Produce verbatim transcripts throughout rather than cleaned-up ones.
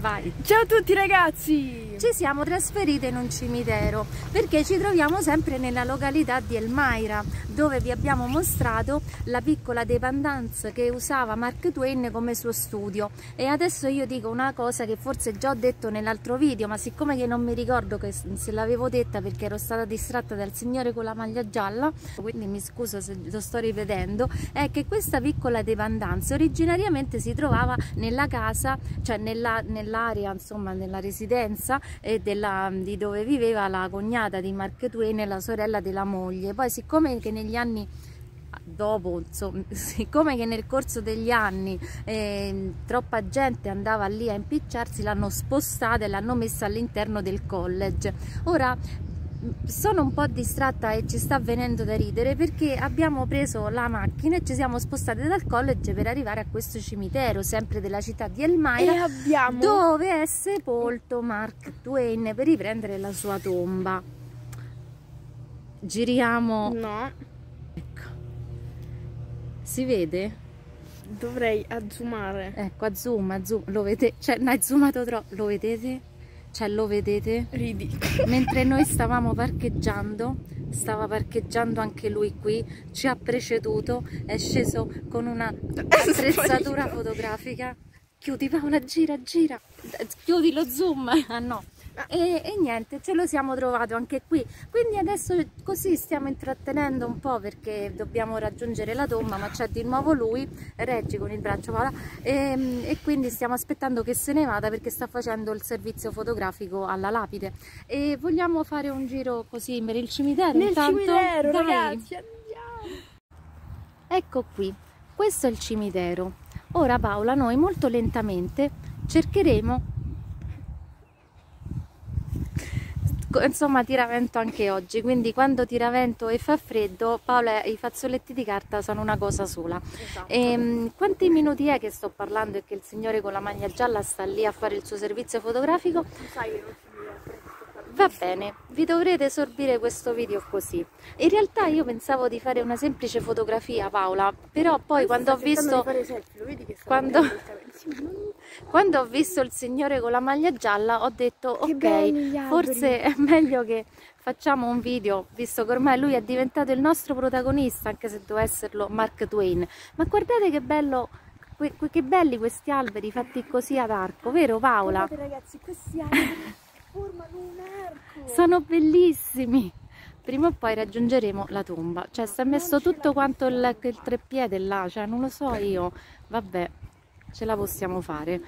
Vai. Ciao a tutti ragazzi! Ci siamo trasferite in un cimitero perché ci troviamo sempre nella località di Elmira, dove vi abbiamo mostrato la piccola dépendance che usava Mark Twain come suo studio. E adesso io dico una cosa che forse già ho detto nell'altro video, ma siccome che non mi ricordo che se l'avevo detta perché ero stata distratta dal signore con la maglia gialla, quindi mi scuso se lo sto ripetendo, è che questa piccola dépendance originariamente si trovava nella casa, cioè nella, nell'area, insomma nella residenza eh, della, di dove viveva la cognata di Mark Twain e la sorella della moglie. Poi siccome che negli anni dopo, insomma, siccome che nel corso degli anni eh, troppa gente andava lì a impicciarsi, l'hanno spostata e l'hanno messa all'interno del college. Ora sono un po' distratta e ci sta venendo da ridere perché abbiamo preso la macchina e ci siamo spostate dal college per arrivare a questo cimitero sempre della città di Elmira, abbiamo... dove è sepolto Mark Twain, per riprendere la sua tomba. Giriamo. No, Ecco, si vede? dovrei azzoomare. Ecco, a zoom, a zoom, lo vedete? Cioè, no, è zoomato troppo, lo vedete? Cioè, lo vedete? Ridi. Mentre noi stavamo parcheggiando, stava parcheggiando anche lui qui, ci ha preceduto, è sceso con una attrezzatura fotografica. Chiudi Paola, gira, gira, chiudi lo zoom. Ah no. E, e niente, ce lo siamo trovato anche qui, quindi adesso così stiamo intrattenendo un po' perché dobbiamo raggiungere la tomba, ma c'è di nuovo lui, reggi con il braccio Paola, e, e quindi stiamo aspettando che se ne vada perché sta facendo il servizio fotografico alla lapide. E vogliamo fare un giro così per il cimitero? Nel intanto? cimitero, Dai. ragazzi, andiamo! Ecco qui, questo è il cimitero. Ora Paola, noi molto lentamente cercheremo, insomma tira vento anche oggi, quindi quando tira vento e fa freddo, Paola, i fazzoletti di carta sono una cosa sola. Esatto. E, quanti minuti è che sto parlando e che il signore con la maglia gialla sta lì a fare il suo servizio fotografico? Sai che non si diverte. Va bene, vi dovrete sorbire questo video così. In realtà io pensavo di fare una semplice fotografia, Paola, però poi quando ho visto quando, quando ho visto il signore con la maglia gialla ho detto Che ok, belli forse è meglio che facciamo un video, visto che ormai lui è diventato il nostro protagonista, anche se doveva esserlo Mark Twain. Ma guardate che bello, que, che belli questi alberi fatti così ad arco, vero Paola? Guardate ragazzi, questi alberi formano un arco. Sono bellissimi. Prima o poi raggiungeremo la tomba. Cioè sta messo tutto quanto il, il treppiede là, cioè non lo so io. Vabbè, ce la possiamo fare.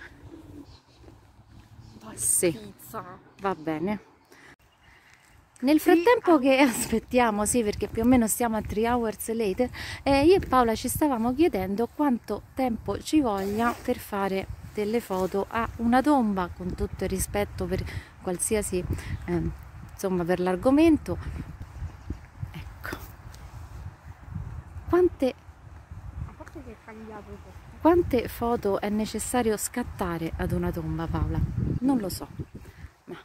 Sì, va bene. Nel frattempo che aspettiamo, sì, perché più o meno stiamo a tre hours later, eh, io e Paola ci stavamo chiedendo quanto tempo ci voglia per fare delle foto a una tomba, con tutto il rispetto per qualsiasi, eh, insomma, per l'argomento. Ecco. Quante, quante foto è necessario scattare ad una tomba, Paola? Non lo so. Ma,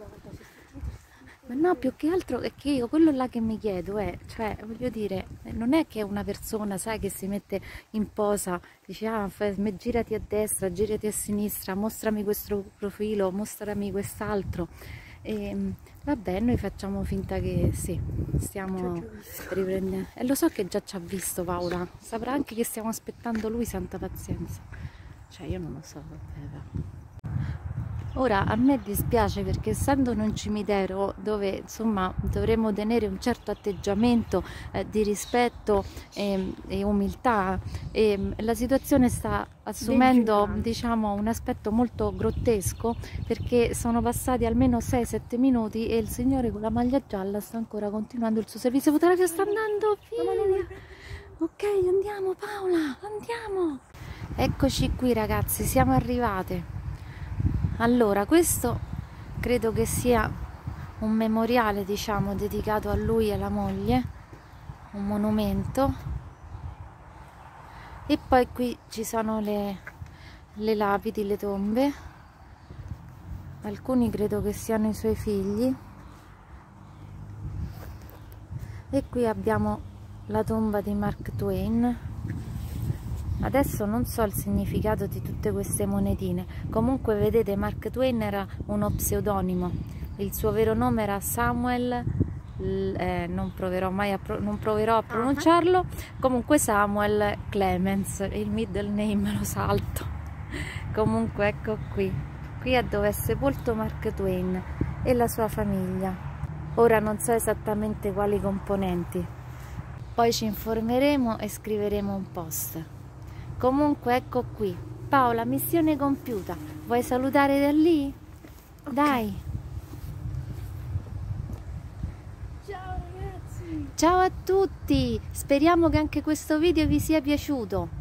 ma no, più che altro è che io quello là che mi chiedo è, cioè, voglio dire, non è che una persona, sai, che si mette in posa, dice, ah, girati a destra, girati a sinistra, mostrami questo profilo, mostrami quest'altro. E vabbè, noi facciamo finta che sì, stiamo riprendendo. E lo so che già ci ha visto Paola, saprà anche che stiamo aspettando lui, santa pazienza. Cioè, io non lo so, vabbè. Ora a me dispiace perché essendo in un cimitero dove insomma dovremmo tenere un certo atteggiamento eh, di rispetto e, e umiltà, e la situazione sta assumendo, diciamo, un aspetto molto grottesco perché sono passati almeno sei sette minuti e il signore con la maglia gialla sta ancora continuando il suo servizio fotografico, sta andando via. Ok, andiamo Paola, andiamo. Eccoci qui ragazzi, siamo arrivate. Allora, questo credo che sia un memoriale, diciamo, dedicato a lui e alla moglie, un monumento. E poi qui ci sono le, le lapidi, le tombe. Alcuni credo che siano i suoi figli. E qui abbiamo la tomba di Mark Twain. Adesso non so il significato di tutte queste monetine. Comunque vedete, Mark Twain era uno pseudonimo, il suo vero nome era Samuel, eh, non proverò mai a, pro non proverò a pronunciarlo, comunque Samuel Clemens, il middle name lo salto. Comunque ecco qui, qui è dove è sepolto Mark Twain e la sua famiglia. Ora non so esattamente quali componenti, poi ci informeremo e scriveremo un post. Comunque ecco qui, Paola, missione compiuta. Vuoi salutare da lì? Okay. Dai. Ciao ragazzi. Ciao a tutti, speriamo che anche questo video vi sia piaciuto.